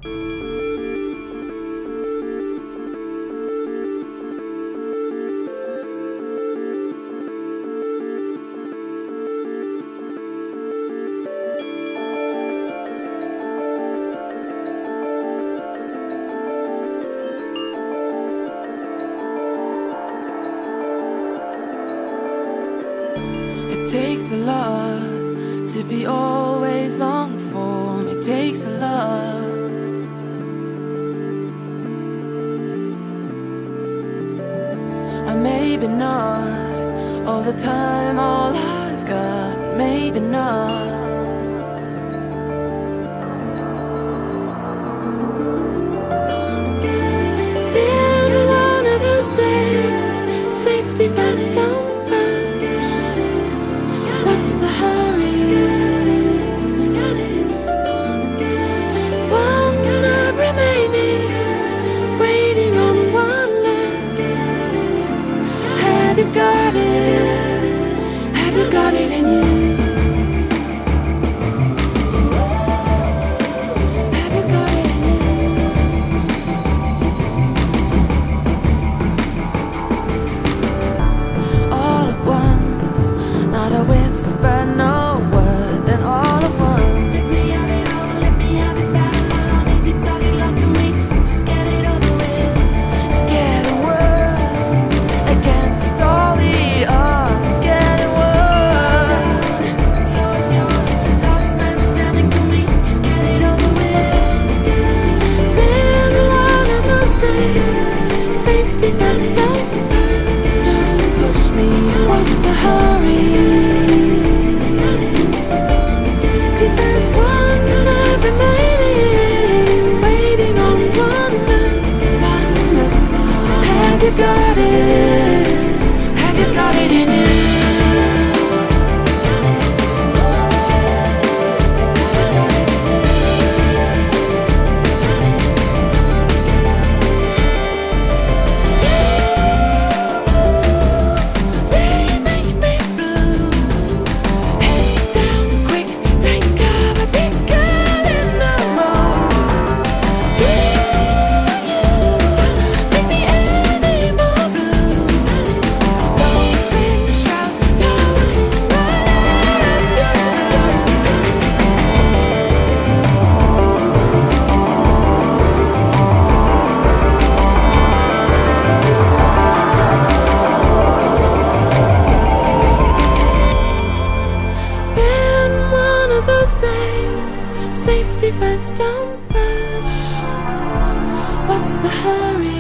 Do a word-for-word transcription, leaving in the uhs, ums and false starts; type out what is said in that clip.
It takes a lot to be always on form. It takes a lot. Or maybe not all the time, all I've got. Maybe not. Been one of those days, safety vest on. What's the hurry? One night remaining, waiting on one leg. Have you got it? Have you got it in you? Have you got it in you? All at once, not a whisper, no word, then all at once. Let me have it all, let me have it battle on. Easy talking, look at me, just, just get it over with. It's getting worse, against all the odds. It's getting worse. So is yours, last man standing for me, just get it over with. Been one of those days, safety vest, don't, don't push me. What's the hurry? Have you got it? Have you got it in you? They make me blue. Head down quick, take cover, big girl in the mood. Make me any more blue. Don't scream, shout, power right out of your throat. Been one of those days, safety vest, don't push. What's the hurry?